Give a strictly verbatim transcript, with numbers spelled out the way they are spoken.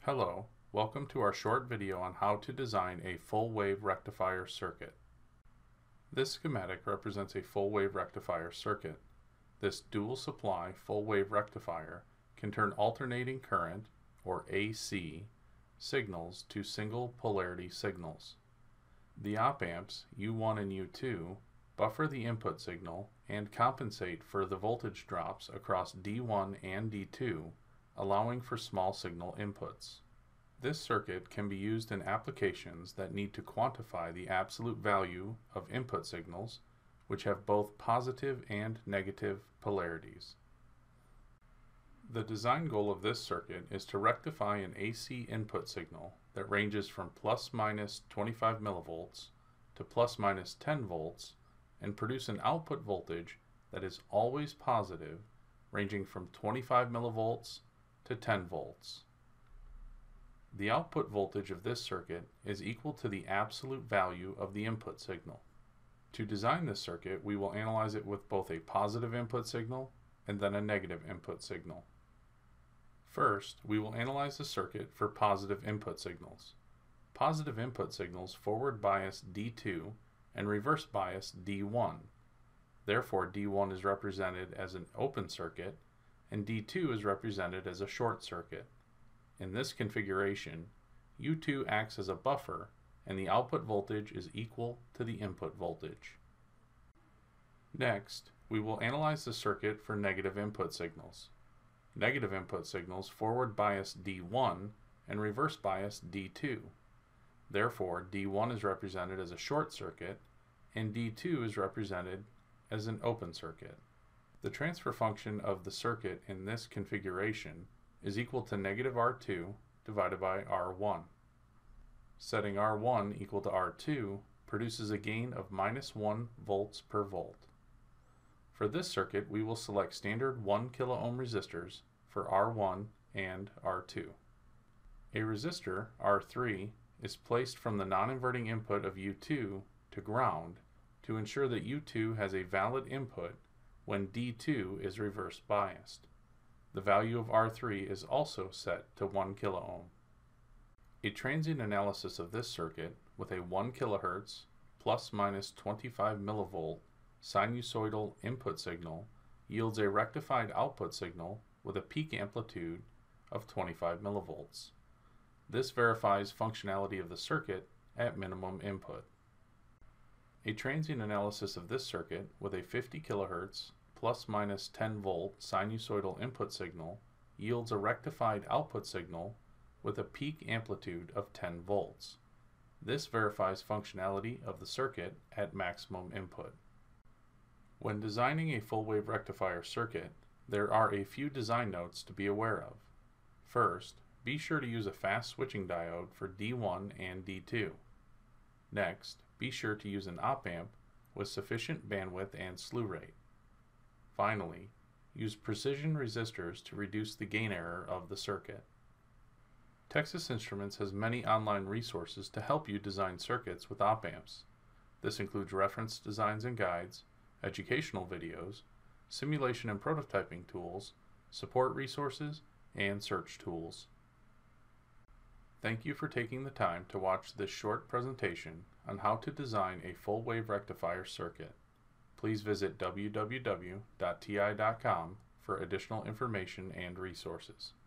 Hello, welcome to our short video on how to design a full wave rectifier circuit. This schematic represents a full wave rectifier circuit. This dual supply full wave rectifier can turn alternating current, or A C, signals to single polarity signals. The op-amps U one and U two buffer the input signal and compensate for the voltage drops across D one and D two, allowing for small signal inputs. This circuit can be used in applications that need to quantify the absolute value of input signals, which have both positive and negative polarities. The design goal of this circuit is to rectify an A C input signal that ranges from plus minus twenty-five millivolts to plus minus ten volts and produce an output voltage that is always positive, ranging from twenty-five millivolts to ten volts. The output voltage of this circuit is equal to the absolute value of the input signal. To design this circuit, we will analyze it with both a positive input signal and then a negative input signal. First, we will analyze the circuit for positive input signals. Positive input signals forward bias D two and reverse bias D one. Therefore, D one is represented as an open circuit and D two is represented as a short circuit. In this configuration, U two acts as a buffer and the output voltage is equal to the input voltage. Next, we will analyze the circuit for negative input signals. Negative input signals forward bias D one and reverse bias D two. Therefore, D one is represented as a short circuit and D two is represented as an open circuit. The transfer function of the circuit in this configuration is equal to negative R two divided by R one. Setting R one equal to R two produces a gain of minus one volts per volt. For this circuit, we will select standard one kilo ohm resistors for R one and R two. A resistor, R three, is placed from the non-inverting input of U two to ground to ensure that U two has a valid input when D two is reverse biased. The value of R three is also set to one kilo ohm. A transient analysis of this circuit with a one kilohertz plus minus twenty-five millivolt sinusoidal input signal yields a rectified output signal with a peak amplitude of twenty-five millivolts. This verifies functionality of the circuit at minimum input. A transient analysis of this circuit with a fifty kilohertz plus minus ten volt sinusoidal input signal yields a rectified output signal with a peak amplitude of ten volts. This verifies functionality of the circuit at maximum input. When designing a full wave rectifier circuit, there are a few design notes to be aware of. First, be sure to use a fast switching diode for D one and D two. Next, be sure to use an op-amp with sufficient bandwidth and slew rate. Finally, use precision resistors to reduce the gain error of the circuit. Texas Instruments has many online resources to help you design circuits with op-amps. This includes reference designs and guides, educational videos, simulation and prototyping tools, support resources, and search tools. Thank you for taking the time to watch this short presentation on how to design a full wave rectifier circuit. Please visit w w w dot t i dot com for additional information and resources.